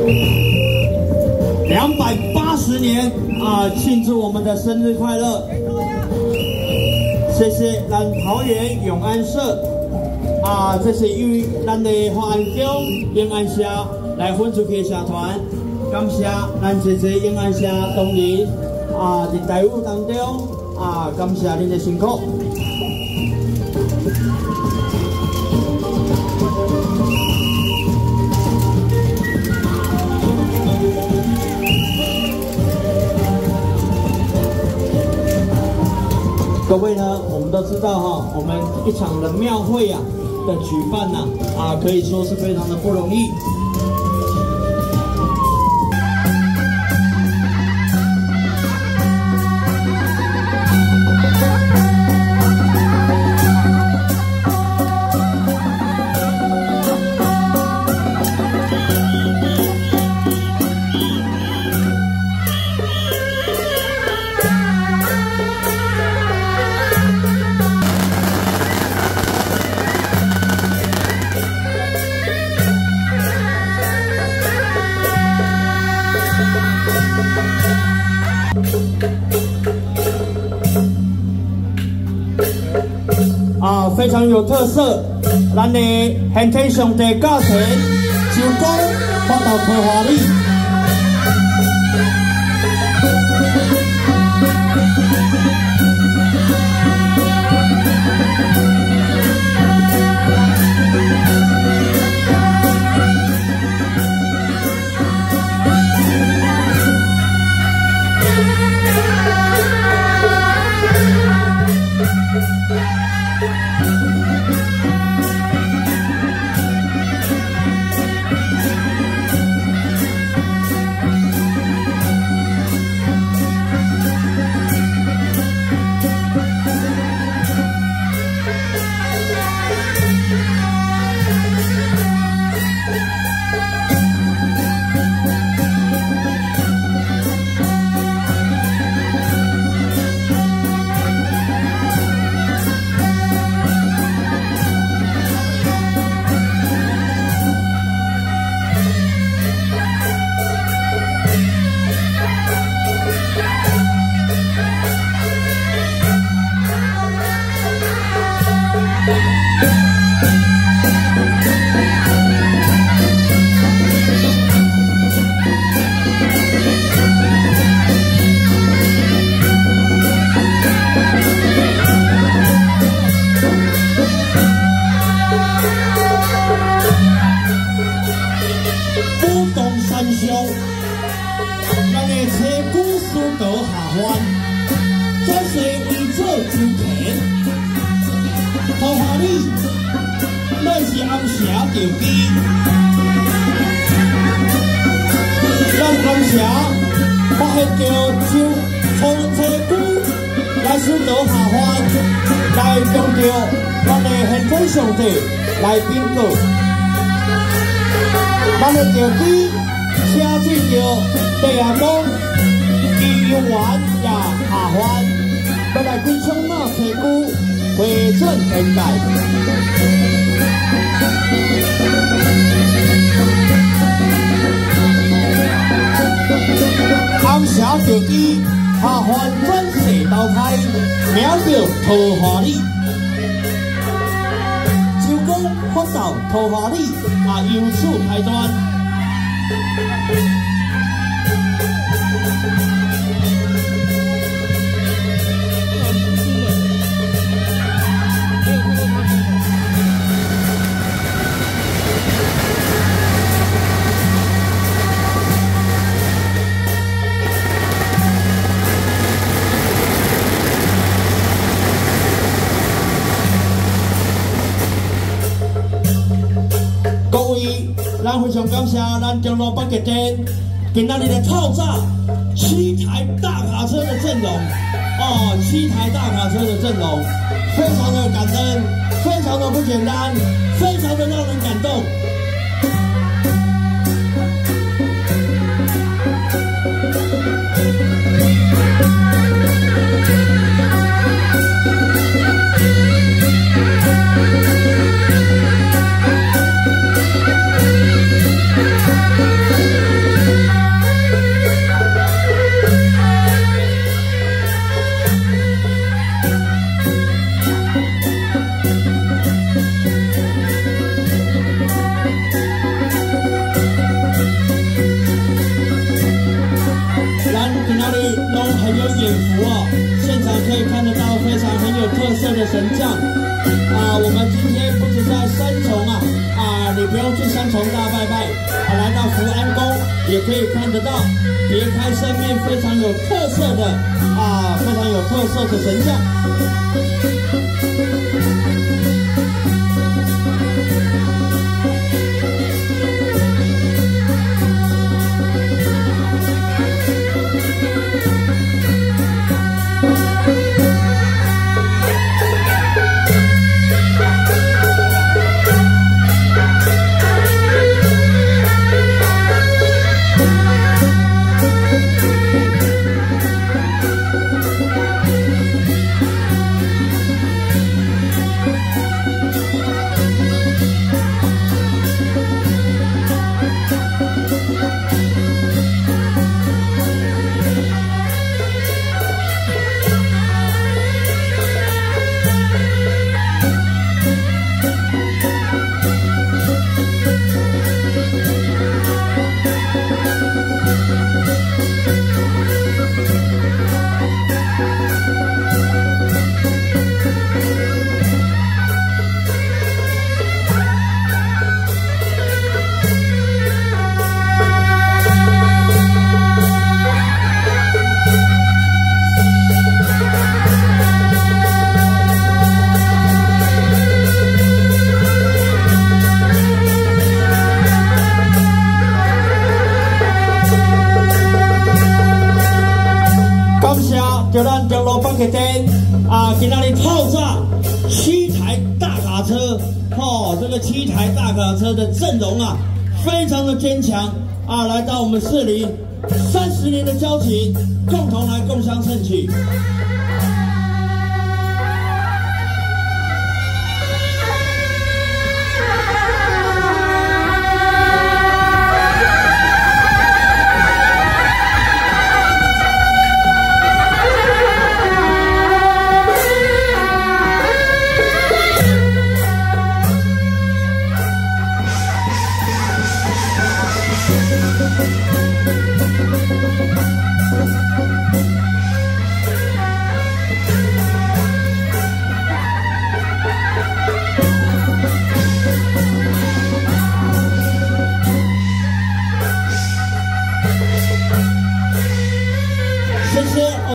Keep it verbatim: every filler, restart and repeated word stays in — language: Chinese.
两百八十年啊，庆祝我们的生日快乐！谢谢咱桃园永安社啊，这是与咱的华安宫永安社来分出去的社团，感谢咱这些永安社同仁啊，在队伍当中啊，感谢恁的辛苦。 各位呢，我们都知道哈，我们一场的庙会啊的举办呢，啊，可以说是非常的不容易。 啊，非常有特色，咱的现体上帝教堂就讲发到桃花里。 上帝来禀告，咱的条机车进着地下讲，议员也下番，要来开创那旗鼓，回转天界。暗社条机下番转世投胎，名叫桃花里。 发到桃花里啊，由此开端。咱非常感谢咱中路北捷站今仔日的炮炸七台大卡车的阵容，哦，七台大卡车的阵容，非常的感恩，非常的不简单，非常的让人感动。 神将啊！我们今天不止在三重啊啊，你不用去三重大拜拜，啊，来到福安宫也可以看得到别开生面非常有特色的啊，非常有特色的神像。就咱中路北客店啊，今仔日套炸七台大卡车，哦，这个七台大卡车的阵容啊，非常的坚强啊，来到我们士林三十年的交情，共同来共襄盛举。谢谢。